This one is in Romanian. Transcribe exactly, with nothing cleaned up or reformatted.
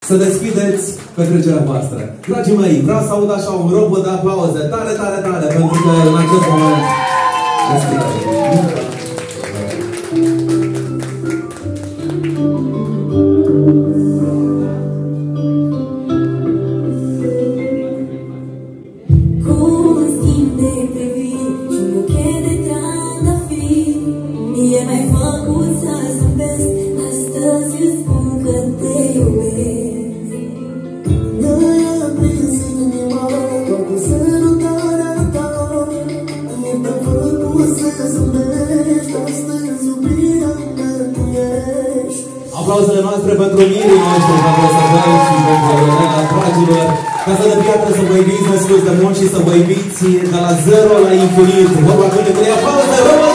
să deschideți petrecerea voastră. Dragii mei, vreau să aud așa un robot de aplauze, tare, tare, tare, pentru că în acest moment deschideți. Aplauzele noastre pentru mirii noștri, pentru Săbăi și pentru Ionela, dragilor. Ca să ne piată să vă iubiți, ne scuz de mult și să vă iubiți de la zero la infinit. Vă rog, aplauze, România!